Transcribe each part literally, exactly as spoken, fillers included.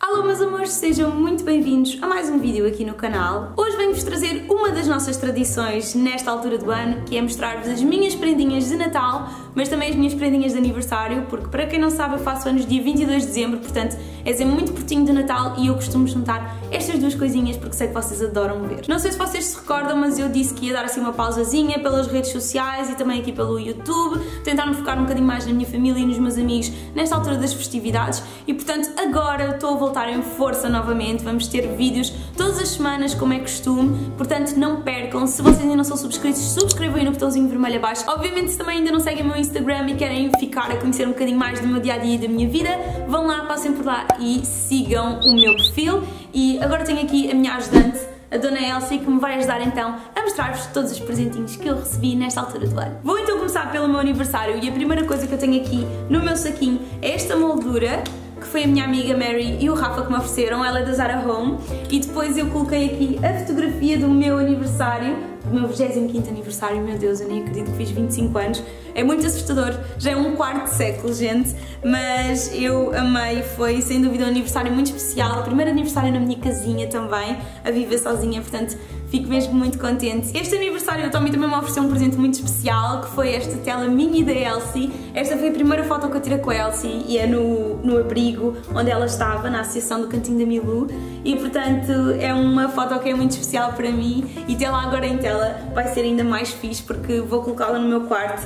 Alô meus amores, sejam muito bem-vindos a mais um vídeo aqui no canal. Hoje venho-vos trazer uma das nossas tradições nesta altura do ano, que é mostrar-vos as minhas prendinhas de Natal, mas também as minhas prendinhas de aniversário, porque para quem não sabe eu faço anos dia vinte e dois de dezembro, portanto é sempre muito pertinho de Natal e eu costumo juntar estas duas coisinhas porque sei que vocês adoram ver. Não sei se vocês se recordam, mas eu disse que ia dar assim uma pausazinha pelas redes sociais e também aqui pelo YouTube, tentar me focar um bocadinho mais na minha família e nos meus amigos nesta altura das festividades e portanto agora estou a voltar em força novamente, vamos ter vídeos todas as semanas como é costume, portanto não percam. Se vocês ainda não são subscritos, subscrevam aí no botãozinho vermelho abaixo. Obviamente se também ainda não seguem o meu Instagram e querem ficar a conhecer um bocadinho mais do meu dia-a-dia e da minha vida, vão lá, passem por lá e sigam o meu perfil. E agora tenho aqui a minha ajudante, a Dona Elsie, que me vai ajudar então a mostrar-vos todos os presentinhos que eu recebi nesta altura do ano. Vou então começar pelo meu aniversário e a primeira coisa que eu tenho aqui no meu saquinho é esta moldura, que foi a minha amiga Mary e o Rafa que me ofereceram, ela é da Zara Home, e depois eu coloquei aqui a fotografia do meu aniversário, do meu vigésimo quinto aniversário. Meu Deus, eu nem acredito que fiz vinte e cinco anos, é muito assustador, já é um quarto de século, gente, mas eu amei, foi sem dúvida um aniversário muito especial, o primeiro aniversário na minha casinha também, a viver sozinha, portanto fico mesmo muito contente. Este aniversário o Tommy também me ofereceu um presente muito especial, que foi esta tela mini da Elsie. Esta foi a primeira foto que eu tirei com a Elsie e é no, no abrigo onde ela estava, na Associação do Cantinho da Milu, e portanto é uma foto que é muito especial para mim e tê-la agora em tela vai ser ainda mais fixe porque vou colocá-la no meu quarto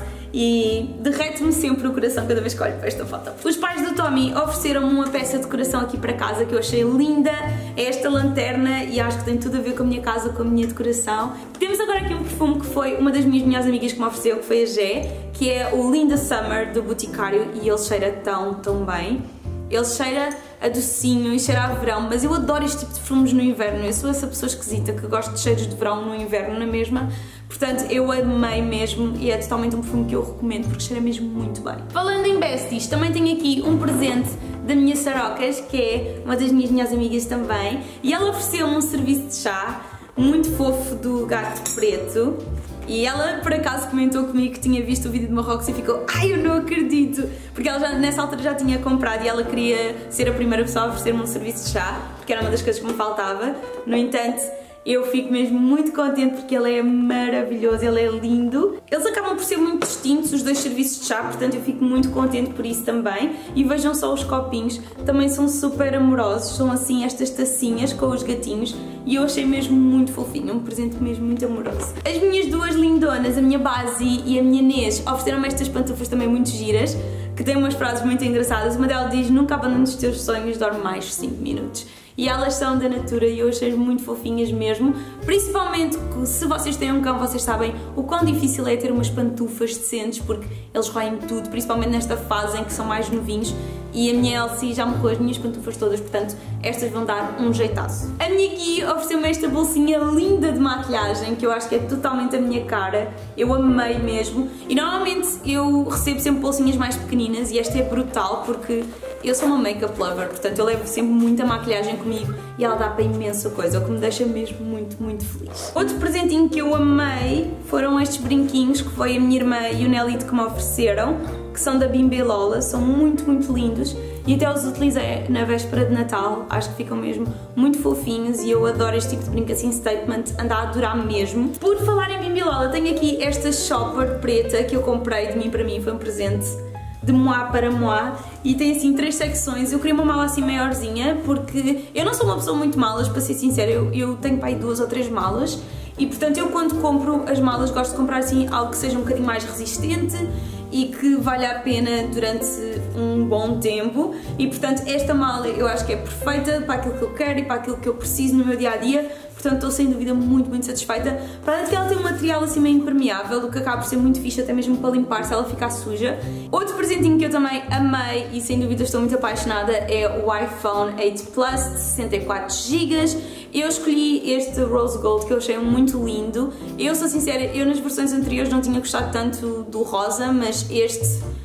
e derrete-me sempre o coração cada vez que olho para esta foto. Os pais do Tommy ofereceram-me uma peça de decoração aqui para casa que eu achei linda, é esta lanterna e acho que tem tudo a ver com a minha casa, com a minha decoração. Temos agora aqui um perfume que foi uma das minhas melhores amigas que me ofereceu, que foi a Gé, que é o Linda Summer do Boticário e ele cheira tão, tão bem. Ele cheira a docinho e cheira a verão, mas eu adoro este tipo de perfumes no inverno. Eu sou essa pessoa esquisita que gosta de cheiros de verão no inverno na mesma, portanto eu amei mesmo e é totalmente um perfume que eu recomendo porque cheira mesmo muito bem. Falando em besties, também tenho aqui um presente da minha Sarocas, que é uma das minhas melhores amigas também, e ela ofereceu-me um serviço de chá muito fofo do gato preto. E ela, por acaso, comentou comigo que tinha visto o vídeo de Marrocos e ficou ai, eu não acredito! Porque ela já, nessa altura já tinha comprado e ela queria ser a primeira pessoa a oferecer-me um serviço de chá, porque era uma das coisas que me faltava. No entanto, eu fico mesmo muito contente porque ele é maravilhoso, ele é lindo. Eles acabam por ser muito distintos, os dois serviços de chá, portanto eu fico muito contente por isso também. E vejam só os copinhos, também são super amorosos, são assim estas tacinhas com os gatinhos e eu achei mesmo muito fofinho, um presente mesmo muito amoroso. As minhas duas lindonas, a minha Basi e a minha Nês, ofereceram-me estas pantufas também muito giras, que têm umas frases muito engraçadas. Uma delas diz: nunca abandones os teus sonhos, dorme mais cinco minutos. E elas são da Natura e eu achei muito fofinhas mesmo, principalmente se vocês têm um cão, vocês sabem o quão difícil é ter umas pantufas decentes porque eles roem tudo, principalmente nesta fase em que são mais novinhos, e a minha Elsie já me roeu as minhas pantufas todas, portanto estas vão dar um jeitaço. A minha Gui ofereceu-me esta bolsinha linda de maquilhagem que eu acho que é totalmente a minha cara, eu amei mesmo, e normalmente eu recebo sempre bolsinhas mais pequeninas e esta é brutal porque eu sou uma make-up lover, portanto eu levo sempre muita maquilhagem comigo e ela dá para imensa coisa, o que me deixa mesmo muito, muito feliz. Outro presentinho que eu amei foram estes brinquinhos que foi a minha irmã e o Nelito que me ofereceram, que são da Bimbi Lola, são muito, muito lindos e até os utilizei na véspera de Natal, acho que ficam mesmo muito fofinhos e eu adoro este tipo de brinco assim, statement, anda a adorar mesmo. Por falar em Bimbi Lola, tenho aqui esta shopper preta que eu comprei de mim para mim, foi um presente de moi para moi e tem assim três secções. Eu queria uma mala assim maiorzinha porque eu não sou uma pessoa muito malas, para ser sincera, eu, eu tenho para aí duas ou três malas e portanto eu quando compro as malas gosto de comprar assim algo que seja um bocadinho mais resistente e que valha a pena durante um bom tempo e portanto esta mala eu acho que é perfeita para aquilo que eu quero e para aquilo que eu preciso no meu dia-a-dia. Portanto, estou sem dúvida muito, muito satisfeita. Para além de que ela tem um material assim meio impermeável, o que acaba por ser muito fixe até mesmo para limpar se ela ficar suja. Outro presentinho que eu também amei e sem dúvida estou muito apaixonada é o iPhone oito Plus de sessenta e quatro gigas. Eu escolhi este Rose Gold que eu achei muito lindo. Eu sou sincera, eu nas versões anteriores não tinha gostado tanto do rosa, mas este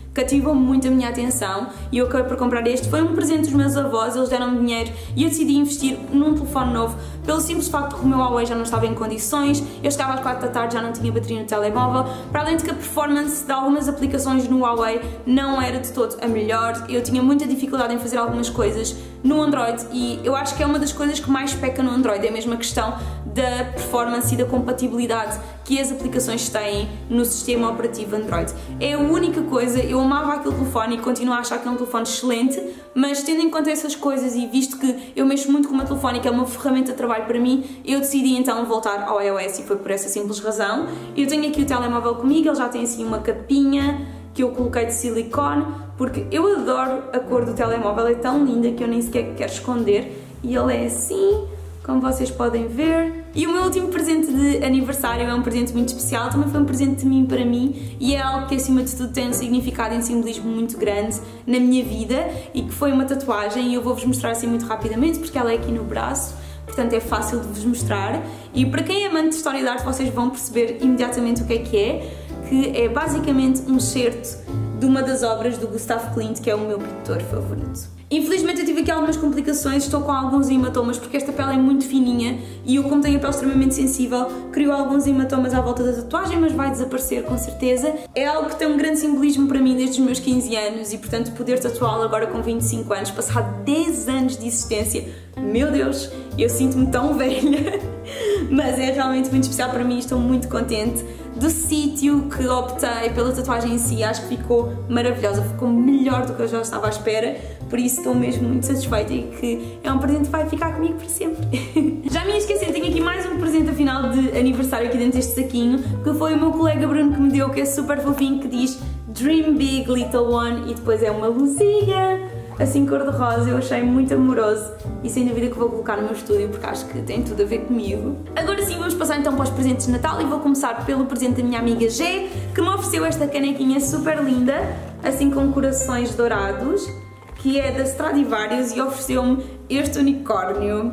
cativam muito a minha atenção e eu acabei por comprar este. Foi um presente dos meus avós, eles deram-me dinheiro e eu decidi investir num telefone novo pelo simples facto de que o meu Huawei já não estava em condições, eu chegava às quatro da tarde, já não tinha bateria no telemóvel, para além de que a performance de algumas aplicações no Huawei não era de todo a melhor, eu tinha muita dificuldade em fazer algumas coisas no Android e eu acho que é uma das coisas que mais peca no Android, é mesmo a questão da performance e da compatibilidade que as aplicações têm no sistema operativo Android. É a única coisa, eu amava aquele telefone e continuo a achar que é um telefone excelente, mas tendo em conta essas coisas e visto que eu mexo muito com o meu telefone e que é uma ferramenta de trabalho para mim, eu decidi então voltar ao iOS e foi por essa simples razão. Eu tenho aqui o telemóvel comigo, ele já tem assim uma capinha que eu coloquei de silicone, porque eu adoro a cor do telemóvel, é tão linda que eu nem sequer quero esconder e ele é assim, como vocês podem ver. E o meu último presente de aniversário é um presente muito especial, também foi um presente de mim para mim e é algo que acima de tudo tem um significado e um simbolismo muito grande na minha vida e que foi uma tatuagem e eu vou-vos mostrar assim muito rapidamente porque ela é aqui no braço, portanto é fácil de vos mostrar e para quem é amante de história de arte vocês vão perceber imediatamente o que é que é, que é basicamente um excerto de uma das obras do Gustav Klimt, que é o meu pintor favorito. Infelizmente eu tive aqui algumas complicações, estou com alguns hematomas porque esta pele é muito fininha e eu, como tenho a pele extremamente sensível, crio alguns hematomas à volta da tatuagem, mas vai desaparecer com certeza. É algo que tem um grande simbolismo para mim desde os meus quinze anos e portanto poder tatuá-lo agora com vinte e cinco anos, passar dez anos de existência, meu Deus, eu sinto-me tão velha, mas é realmente muito especial para mim e estou muito contente do sítio que optei pela tatuagem em si, acho que ficou maravilhosa, ficou melhor do que eu já estava à espera, por isso estou mesmo muito satisfeita e que é um presente que vai ficar comigo para sempre. Já me ia esquecer, tenho aqui mais um presente afinal de aniversário aqui dentro deste saquinho, que foi o meu colega Bruno que me deu, que é super fofinho, que diz Dream Big Little One e depois é uma luzinha assim cor-de-rosa, eu achei muito amoroso e sem dúvida que vou colocar no meu estúdio porque acho que tem tudo a ver comigo. Agora sim, vamos passar então para os presentes de Natal e vou começar pelo presente da minha amiga Gé, que me ofereceu esta canequinha super linda, assim com corações dourados, que é da Stradivarius e ofereceu-me este unicórnio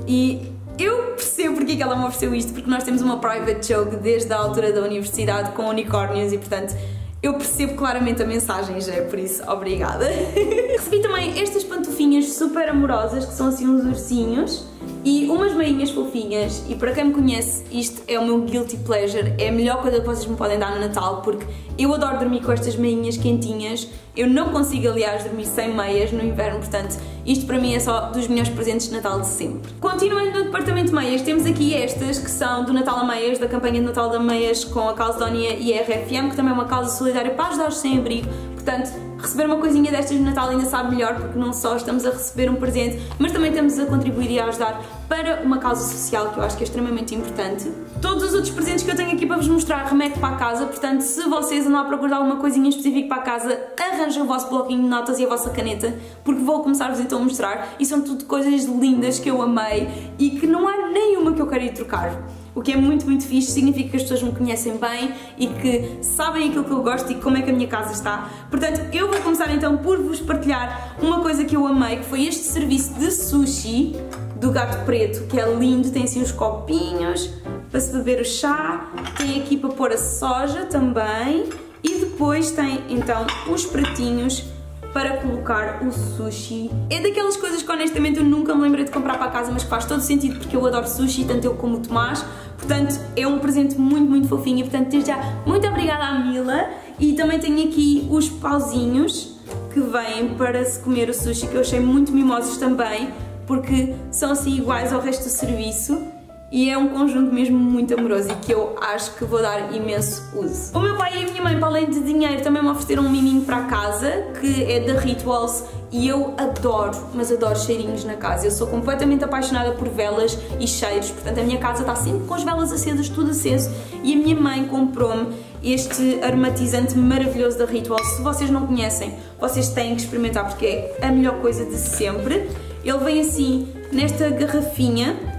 e eu percebo porque é que ela me ofereceu isto, porque nós temos uma private joke desde a altura da universidade com unicórnios e portanto eu percebo claramente a mensagem, já é por isso, obrigada. Recebi também estas pantufinhas super amorosas, que são assim uns ursinhos, e umas meinhas fofinhas, e para quem me conhece, isto é o meu guilty pleasure, é a melhor coisa que vocês me podem dar no Natal, porque eu adoro dormir com estas meinhas quentinhas, eu não consigo, aliás, dormir sem meias no inverno, portanto, isto para mim é só dos melhores presentes de Natal de sempre. Continuando no departamento de meias, temos aqui estas, que são do Natal a Meias, da campanha de Natal da Meias com a Calzedonia e a R F M, que também é uma causa solidária para ajudar os sem-abrigo, portanto, receber uma coisinha destas de Natal ainda sabe melhor, porque não só estamos a receber um presente, mas também estamos a contribuir e a ajudar para uma causa social que eu acho que é extremamente importante. Todos os outros presentes que eu tenho aqui para vos mostrar remetem para a casa, portanto, se vocês andam a procurar alguma coisinha específica para a casa, arranjem o vosso bloquinho de notas e a vossa caneta, porque vou começar-vos então a mostrar, e são tudo coisas lindas que eu amei e que não há nenhuma que eu quero ir trocar. O que é muito, muito fixe, significa que as pessoas me conhecem bem e que sabem aquilo que eu gosto e como é que a minha casa está. Portanto, eu vou começar então por vos partilhar uma coisa que eu amei, que foi este serviço de sushi do Gato Preto, que é lindo, tem assim os copinhos para se beber o chá, tem aqui para pôr a soja também e depois tem então os pratinhos para colocar o sushi. É daquelas coisas que honestamente eu nunca me lembrei de comprar para casa, mas que faz todo sentido porque eu adoro sushi, tanto eu como o Tomás, portanto é um presente muito, muito fofinho e portanto desde já muito obrigada à Mila. E também tenho aqui os pauzinhos que vêm para se comer o sushi, que eu achei muito mimosos também, porque são assim iguais ao resto do serviço. E é um conjunto mesmo muito amoroso e que eu acho que vou dar imenso uso. O meu pai e a minha mãe, para além de dinheiro, também me ofereceram um miminho para casa, que é da Rituals, e eu adoro, mas adoro cheirinhos na casa. Eu sou completamente apaixonada por velas e cheiros, portanto a minha casa está sempre com as velas acesas, tudo aceso, e a minha mãe comprou-me este aromatizante maravilhoso da Rituals. Se vocês não conhecem, vocês têm que experimentar porque é a melhor coisa de sempre. Ele vem assim, nesta garrafinha,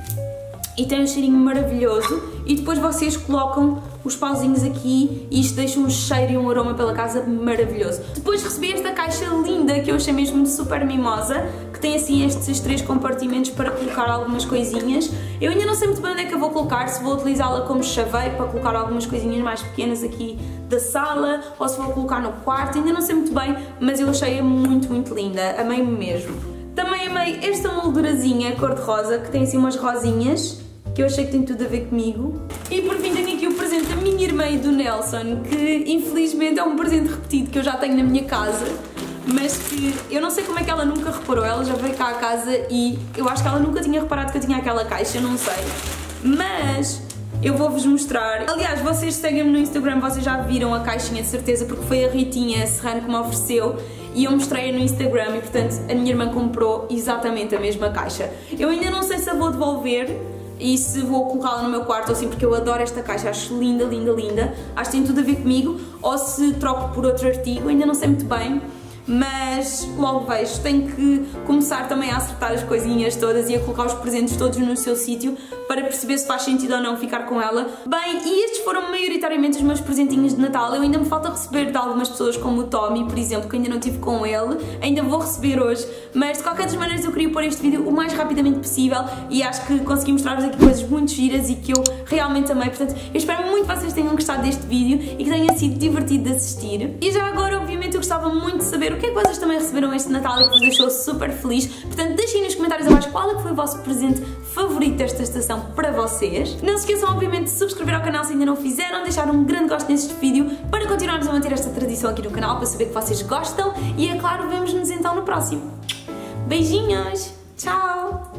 e tem um cheirinho maravilhoso e depois vocês colocam os pauzinhos aqui e isto deixa um cheiro e um aroma pela casa maravilhoso. Depois recebi esta caixa linda que eu achei mesmo super mimosa, que tem assim estes três compartimentos para colocar algumas coisinhas. Eu ainda não sei muito bem onde é que eu vou colocar, se vou utilizá-la como chaveiro para colocar algumas coisinhas mais pequenas aqui da sala, ou se vou colocar no quarto, ainda não sei muito bem, mas eu achei-a muito, muito linda, amei-me mesmo. Também amei esta moldurazinha cor-de-rosa, que tem assim umas rosinhas, que eu achei que tem tudo a ver comigo. E por fim tenho aqui o presente da minha irmã e do Nelson, que infelizmente é um presente repetido que eu já tenho na minha casa, mas que eu não sei como é que ela nunca reparou. Ela já veio cá a casa e eu acho que ela nunca tinha reparado que eu tinha aquela caixa, não sei. Mas eu vou-vos mostrar. Aliás, vocês seguem-me no Instagram, vocês já viram a caixinha de certeza, porque foi a Ritinha Serrano que me ofereceu e eu mostrei-a no Instagram e, portanto, a minha irmã comprou exatamente a mesma caixa. Eu ainda não sei se a vou devolver e se vou colocá-la no meu quarto ou assim, porque eu adoro esta caixa, acho linda, linda, linda. Acho que tem tudo a ver comigo, ou se troco por outro artigo, ainda não sei muito bem. Mas logo vejo, tenho que começar também a acertar as coisinhas todas e a colocar os presentes todos no seu sítio para perceber se faz sentido ou não ficar com ela. Bem, e estes foram maioritariamente os meus presentinhos de Natal. Eu ainda me falta receber de algumas pessoas, como o Tommy, por exemplo, que ainda não tive com ele. Ainda vou receber hoje, mas de qualquer das maneiras eu queria pôr este vídeo o mais rapidamente possível e acho que consegui mostrar-vos aqui coisas muito giras e que eu realmente amei. Portanto, eu espero muito que vocês tenham gostado deste vídeo e que tenha sido divertido de assistir. E já agora, obviamente, eu gostava muito de saber o que é que vocês também receberam este Natal e que vos deixou super feliz. Portanto, deixem nos comentários abaixo qual é que foi o vosso presente favorito desta estação para vocês. Não se esqueçam, obviamente, de subscrever ao canal se ainda não fizeram, deixar um grande gosto neste vídeo para continuarmos a manter esta tradição aqui no canal, para saber que vocês gostam e, é claro, vemo-nos então no próximo. Beijinhos! Tchau!